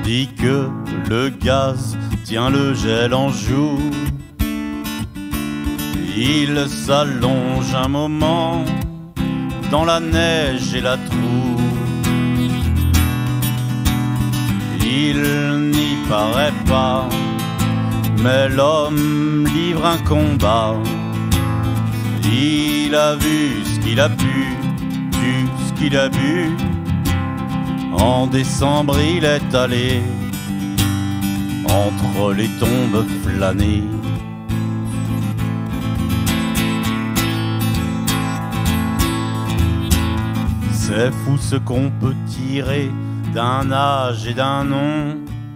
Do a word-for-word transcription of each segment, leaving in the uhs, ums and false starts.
dit que le gaz tient le gel en joue. Il s'allonge un moment dans la neige et la troue. Il n'y paraît pas, mais l'homme livre un combat. Il a vu ce qu'il a pu, bu ce qu'il a bu. En décembre il est allé entre les tombes flâner. C'est fou ce qu'on peut tirer d'un âge et d'un nom.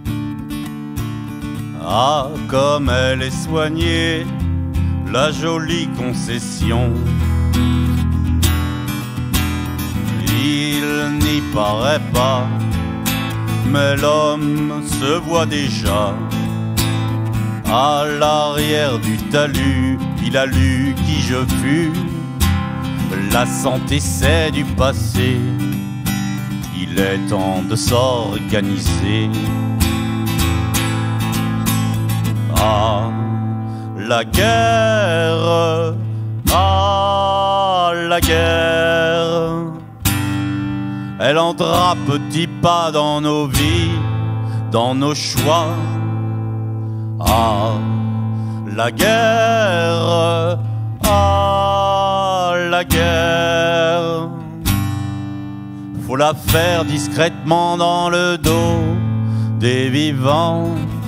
Ah, comme elle est soignée, la jolie concession. Il n'y paraît pas, mais l'homme se voit déjà. À l'arrière du talus, il a lu qui je fus. La santé c'est du passé, il est temps de s'organiser. Ah, la guerre, ah, la guerre, elle entre à petits pas dans nos vies, dans nos choix. Ah, la guerre, ah, la guerre, faut la faire discrètement dans le dos des vivants.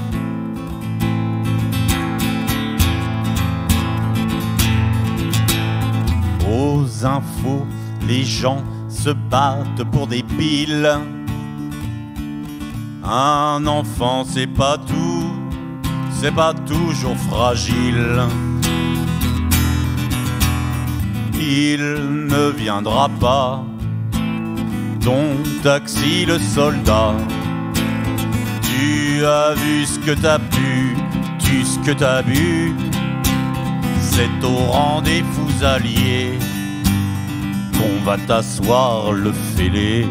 Aux infos, les gens se battent pour des piles. Un enfant c'est pas tout, c'est pas toujours fragile. Il ne viendra pas, ton taxi le soldat. Tu as vu ce que t'as pu, tu ce que t'as bu. C'est au rang des fous alliés qu'on va t'asseoir le fêlé.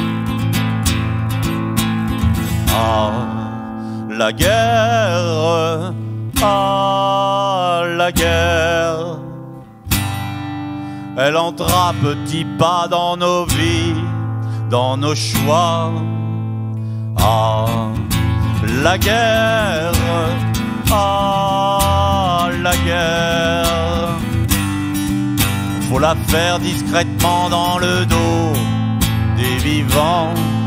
Ah, la guerre, ah, la guerre, elle entre à petits pas dans nos vies, dans nos choix. Ah, la guerre, ah, la guerre, faut la faire discrètement dans le dos des vivants.